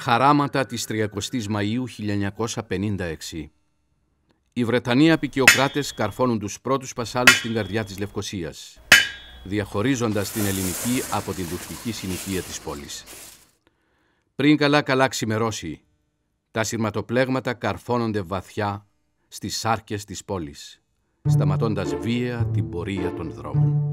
Χαράματα της 30ης Μαΐου 1956. Οι Βρετανοί αποικιοκράτες καρφώνουν τους πρώτους πασάλους στην καρδιά της Λευκωσίας, διαχωρίζοντας την ελληνική από την τουρκική συνοικία της πόλης. Πριν καλά ξημερώσει, τα σειρματοπλέγματα καρφώνονται βαθιά στις σάρκες της πόλης, σταματώντας βία την πορεία των δρόμων.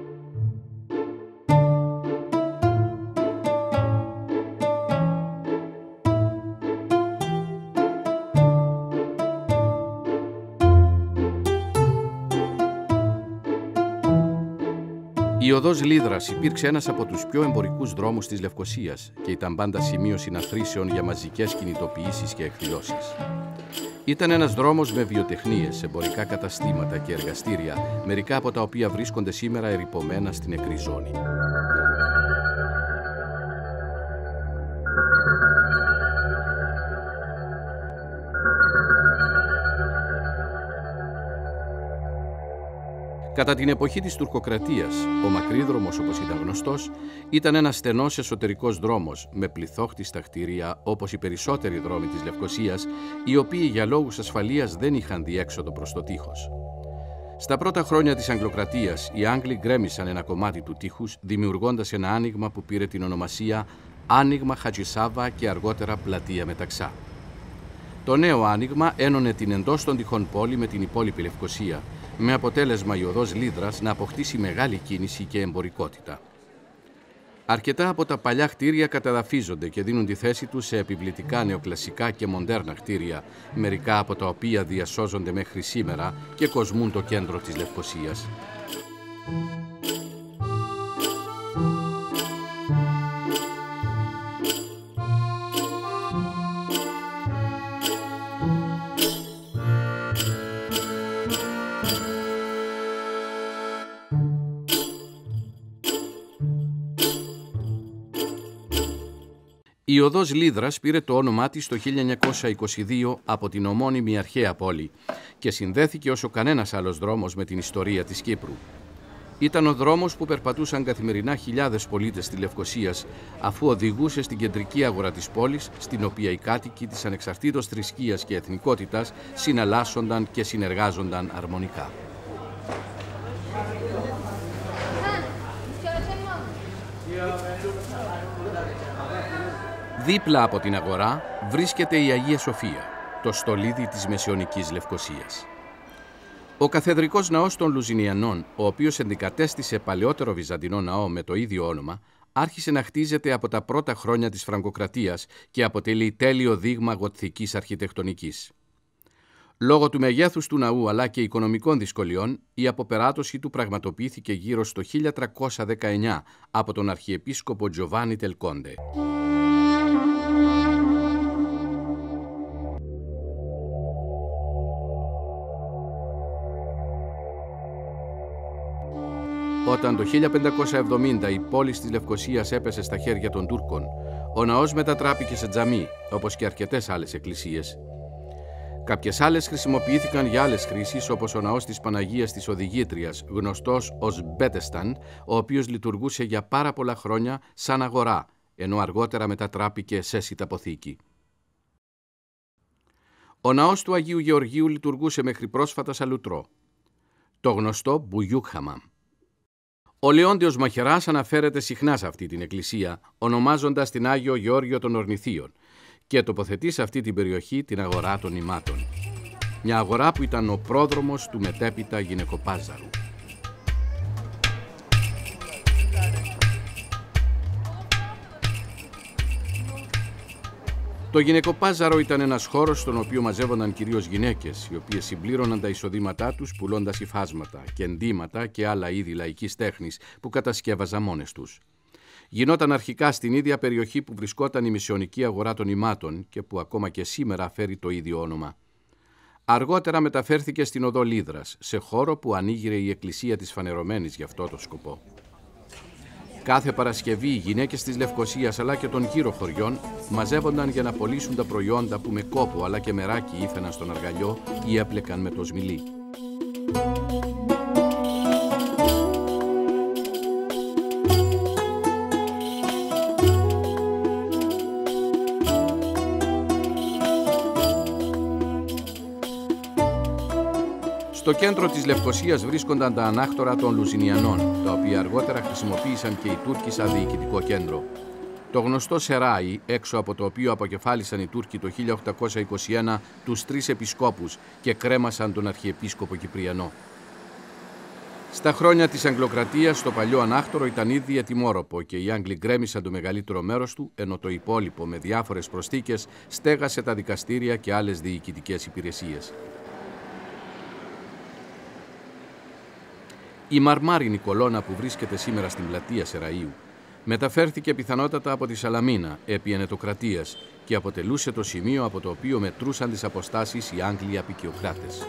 Η οδός Λίδρας υπήρξε ένας από τους πιο εμπορικούς δρόμους της Λευκωσίας και ήταν πάντα σημείο συναθρήσεων για μαζικές κινητοποιήσεις και εκδηλώσεις. Ήταν ένας δρόμος με βιοτεχνίες, εμπορικά καταστήματα και εργαστήρια, μερικά από τα οποία βρίσκονται σήμερα ερειπωμένα στην νεκρή ζώνη. Κατά την εποχή της τουρκοκρατίας, ο Μακρύδρομος, όπως ήταν γνωστός, ήταν ένας στενός εσωτερικός δρόμος με πληθόχτιστα κτίρια όπως οι περισσότεροι δρόμοι της Λευκωσίας, οι οποίοι για λόγους ασφαλείας δεν είχαν διέξοδο προς το τείχος. Στα πρώτα χρόνια της Αγγλοκρατίας, οι Άγγλοι γκρέμισαν ένα κομμάτι του τείχους, δημιουργώντας ένα άνοιγμα που πήρε την ονομασία Άνοιγμα Χατζησάβα και αργότερα Πλατεία Μεταξά. Το νέο άνοιγμα ένωνε την εντός των τυχών πόλη με την υπόλοιπη Λευκωσία, με αποτέλεσμα η οδός Λίδρας να αποκτήσει μεγάλη κίνηση και εμπορικότητα. Αρκετά από τα παλιά κτίρια καταδαφίζονται και δίνουν τη θέση τους σε επιβλητικά νεοκλασικά και μοντέρνα κτίρια, μερικά από τα οποία διασώζονται μέχρι σήμερα και κοσμούν το κέντρο της Λευκωσίας. Η οδός Λίδρας πήρε το όνομά της το 1922 από την ομώνυμη αρχαία πόλη και συνδέθηκε όσο κανένας άλλος δρόμος με την ιστορία της Κύπρου. Ήταν ο δρόμος που περπατούσαν καθημερινά χιλιάδες πολίτες της Λευκωσίας, αφού οδηγούσε στην κεντρική αγορά της πόλης, στην οποία οι κάτοικοι της ανεξαρτήτως θρησκείας και εθνικότητας συναλλάσσονταν και συνεργάζονταν αρμονικά. Δίπλα από την αγορά βρίσκεται η Αγία Σοφία, το στολίδι της μεσαιωνικής Λευκωσίας. Ο καθεδρικός ναός των Λουζινιανών, ο οποίος αντικατέστησε παλαιότερο βυζαντινό ναό με το ίδιο όνομα, άρχισε να χτίζεται από τα πρώτα χρόνια της Φραγκοκρατίας και αποτελεί τέλειο δείγμα γοτθικής αρχιτεκτονικής. Λόγω του μεγέθους του ναού αλλά και οικονομικών δυσκολιών, η αποπεράτωση του πραγματοποιήθηκε γύρω στο 1319 από τον Αρχιεπίσκοπο Τζοβάνι Τελκόντε. Όταν το 1570 η πόλη της Λευκωσίας έπεσε στα χέρια των Τούρκων, ο ναός μετατράπηκε σε τζαμί, όπως και αρκετές άλλες εκκλησίες. Κάποιες άλλες χρησιμοποιήθηκαν για άλλες χρήσεις, όπως ο ναός της Παναγίας της Οδηγήτριας, γνωστός ως Μπέτεσταν, ο οποίος λειτουργούσε για πάρα πολλά χρόνια σαν αγορά, ενώ αργότερα μετατράπηκε σε σιταποθήκη. Ο ναός του Αγίου Γεωργίου λειτουργούσε μέχρι πρόσφατα σαν λουτρό, το γνωστό Μπουγιούκχαμαμ. Ο Λεόντιος Μαχαιράς αναφέρεται συχνά σε αυτή την εκκλησία, ονομάζοντας την Άγιο Γεώργιο των Ορνηθίων και τοποθετεί σε αυτή την περιοχή την αγορά των Ημάτων. Μια αγορά που ήταν ο πρόδρομος του μετέπειτα γυναικοπάζαρου. Το γυναικοπάζαρο ήταν ένας χώρος στον οποίο μαζεύονταν κυρίως γυναίκες, οι οποίες συμπλήρωναν τα εισοδήματά τους πουλώντας υφάσματα, κεντήματα και άλλα είδη λαϊκής τέχνης που κατασκεύαζαν μόνες τους. Γινόταν αρχικά στην ίδια περιοχή που βρισκόταν η μεσαιωνική αγορά των Ημάτων και που ακόμα και σήμερα φέρει το ίδιο όνομα. Αργότερα μεταφέρθηκε στην οδό Λίδρας, σε χώρο που ανοίγειρε η εκκλησία της Φανερωμένης για αυτό το σκοπό. Κάθε Παρασκευή οι γυναίκες της Λευκωσίας αλλά και των γύρω χωριών μαζεύονταν για να πωλήσουν τα προϊόντα που με κόπο αλλά και μεράκι ήφαιναν στον αργαλιό ή έπλεκαν με το σμιλί. Στο κέντρο της Λευκωσίας βρίσκονταν τα ανάκτορα των Λουζινιανών, τα οποία αργότερα χρησιμοποίησαν και οι Τούρκοι σαν διοικητικό κέντρο. Το γνωστό Σεράι, έξω από το οποίο αποκεφάλισαν οι Τούρκοι το 1821 τους 3 επισκόπους και κρέμασαν τον Αρχιεπίσκοπο Κυπριανό. Στα χρόνια της Αγγλοκρατίας το παλιό ανάκτορο ήταν ήδη ετοιμόρροπο και οι Άγγλοι γκρέμισαν το μεγαλύτερο μέρος του, ενώ το υπόλοιπο με διάφορες προσθήκες στέγασε τα δικαστήρια και άλλες διοικητικές υπηρεσίες. Η μαρμάρινη κολόνα που βρίσκεται σήμερα στην πλατεία Σεραΐου μεταφέρθηκε πιθανότατα από τη Σαλαμίνα επί ενετοκρατίας και αποτελούσε το σημείο από το οποίο μετρούσαν τις αποστάσεις οι Άγγλοι απικιοκράτες.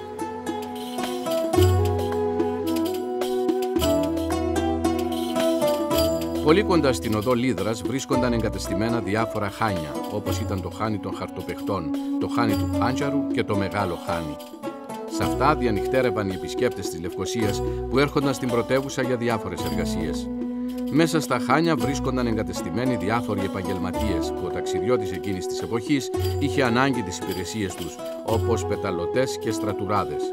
Πολύ κοντά στην οδό Λίδρας βρίσκονταν εγκατεστημένα διάφορα χάνια, όπως ήταν το χάνι των Χαρτοπεχτών, το χάνι του Πάντζαρου και το Μεγάλο Χάνι. Σε αυτά διανυχτέρευαν οι επισκέπτες της Λευκωσίας που έρχονταν στην πρωτεύουσα για διάφορες εργασίες. Μέσα στα χάνια βρίσκονταν εγκατεστημένοι διάφοροι επαγγελματίες που ο ταξιδιώτης εκείνης της εποχής είχε ανάγκη τις υπηρεσίες τους, όπως πεταλωτές και στρατουράδες.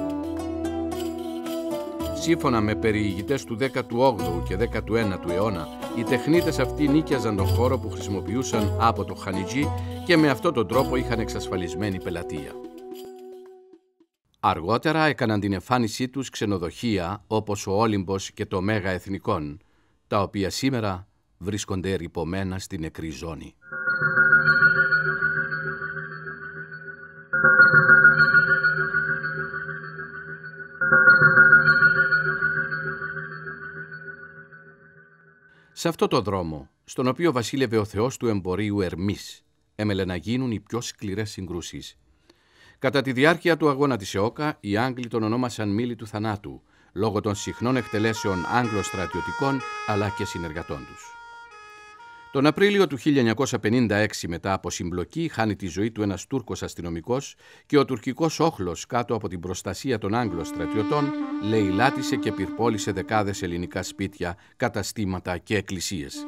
Σύμφωνα με περιηγητές του 18ου και 19ου αιώνα, οι τεχνίτες αυτοί νίκιαζαν τον χώρο που χρησιμοποιούσαν από το Χανιτζή και με αυτόν τον τρόπο είχαν εξασφαλισμένη πελατεία. Αργότερα έκαναν την εμφάνισή τους ξενοδοχεία όπως ο Όλυμπος και το Μέγα Εθνικόν, τα οποία σήμερα βρίσκονται ερειπωμένα στην νεκρή ζώνη. Σε αυτό το δρόμο, στον οποίο βασίλευε ο θεός του εμπορίου Ερμής, έμελε να γίνουν οι πιο σκληρές συγκρούσεις. Κατά τη διάρκεια του αγώνα της ΕΟΚΑ, οι Άγγλοι τον ονόμασαν μήλι του θανάτου, λόγω των συχνών εκτελέσεων Άγγλων στρατιωτικών αλλά και συνεργατών τους. Τον Απρίλιο του 1956, μετά από συμπλοκή, χάνει τη ζωή του ένας Τούρκος αστυνομικός και ο τουρκικός όχλος κάτω από την προστασία των Άγγλων στρατιωτών λαιλάτισε και πυρπόλησε δεκάδες ελληνικά σπίτια, καταστήματα και εκκλησίες.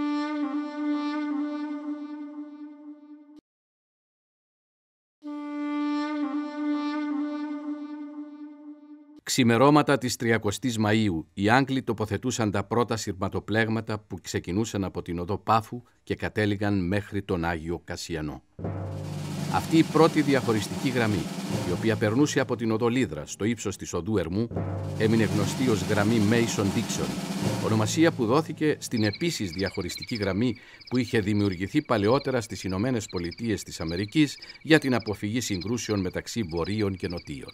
Ξημερώματα της 30ης Μαΐου, οι Άγγλοι τοποθετούσαν τα πρώτα σειρματοπλέγματα που ξεκινούσαν από την οδό Πάφου και κατέληγαν μέχρι τον Άγιο Κασιανό. Αυτή η πρώτη διαχωριστική γραμμή, η οποία περνούσε από την οδό Λίδρα στο ύψος της οδού Ερμού, έμεινε γνωστή ως γραμμή Mason-Dixon, ονομασία που δόθηκε στην επίσης διαχωριστική γραμμή που είχε δημιουργηθεί παλαιότερα στις Ηνωμένες Πολιτείες της Αμερικής για την αποφυγή συγκρούσεων μεταξύ Βορείων και Νοτίων.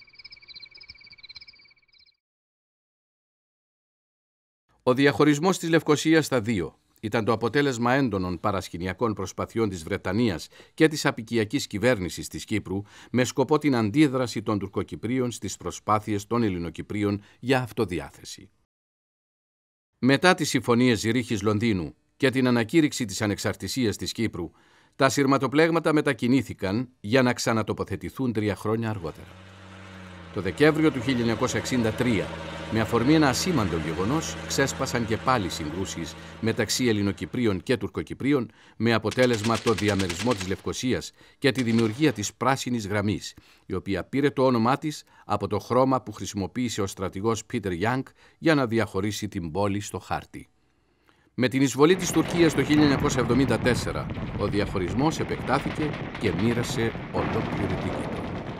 Ο διαχωρισμός της Λευκωσίας στα δύο ήταν το αποτέλεσμα έντονων παρασκηνιακών προσπαθειών της Βρετανίας και της απικιακής κυβέρνησης της Κύπρου με σκοπό την αντίδραση των Τουρκοκυπρίων στις προσπάθειες των Ελληνοκυπρίων για αυτοδιάθεση. Μετά τις συμφωνίες Ζηρίχης Λονδίνου και την ανακήρυξη της ανεξαρτησίας της Κύπρου, τα σειρματοπλέγματα μετακινήθηκαν για να ξανατοποθετηθούν 3 χρόνια αργότερα. Το Δεκέμβριο του 1963, με αφορμή ένα ασήμαντο γεγονός, ξέσπασαν και πάλι συγκρούσεις μεταξύ Ελληνοκυπρίων και Τουρκοκυπρίων, με αποτέλεσμα το διαμερισμό της Λευκωσίας και τη δημιουργία της Πράσινης Γραμμής, η οποία πήρε το όνομά της από το χρώμα που χρησιμοποίησε ο στρατηγός Πίτερ Γιάνγκ για να διαχωρίσει την πόλη στο χάρτη. Με την εισβολή της Τουρκίας το 1974, ο διαχωρισμός επεκτάθηκε και μοίρασε ολόκληρη την Κύπρο.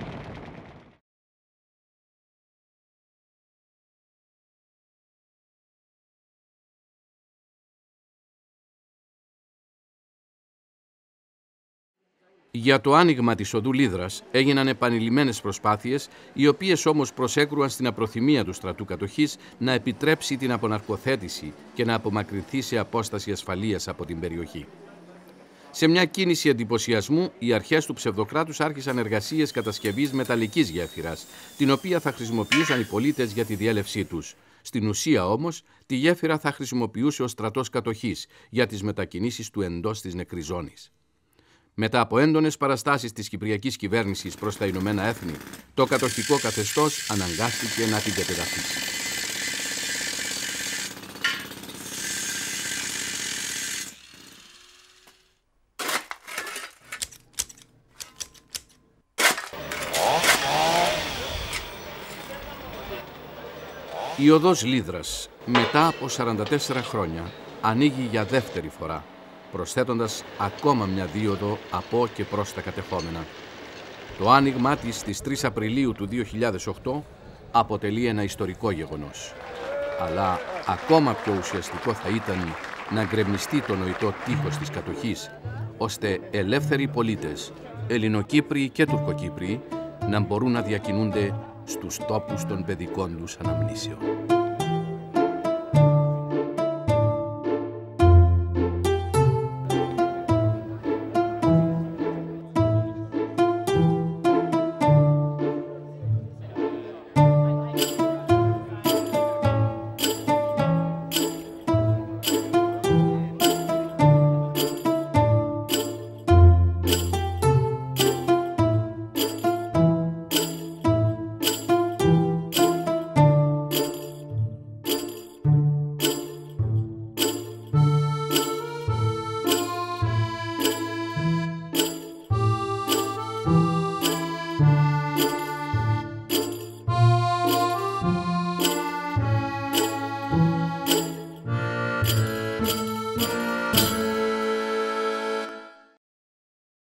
Για το άνοιγμα της οδού Λίδρας έγιναν επανειλημμένες προσπάθειες, οι οποίες όμως προσέκρουαν στην απροθυμία του στρατού κατοχής να επιτρέψει την αποναρκοθέτηση και να απομακρυνθεί σε απόσταση ασφαλείας από την περιοχή. Σε μια κίνηση εντυπωσιασμού, οι αρχές του ψευδοκράτους άρχισαν εργασίες κατασκευής μεταλλικής γέφυρας, την οποία θα χρησιμοποιούσαν οι πολίτες για τη διέλευσή τους. Στην ουσία όμως, τη γέφυρα θα χρησιμοποιούσε ο στρατός κατοχής για τις μετακινήσεις του εντός της νεκρής ζώνης. Μετά από έντονες παραστάσεις της κυπριακής κυβέρνησης προς τα Ηνωμένα Έθνη, το κατοχικό καθεστώς αναγκάστηκε να την κατεδαφίσει. Η οδός Λίδρας μετά από 44 χρόνια ανοίγει για δεύτερη φορά, προσθέτοντας ακόμα μια δίωδο από και προς τα κατεχόμενα. Το άνοιγμά της στις 3 Απριλίου του 2008 αποτελεί ένα ιστορικό γεγονός. Αλλά ακόμα πιο ουσιαστικό θα ήταν να γκρεμιστεί το νοητό τείχος της κατοχής, ώστε ελεύθεροι πολίτες, Ελληνοκύπριοι και Τουρκοκύπριοι, να μπορούν να διακινούνται στους τόπους των παιδικών τους αναμνήσεων.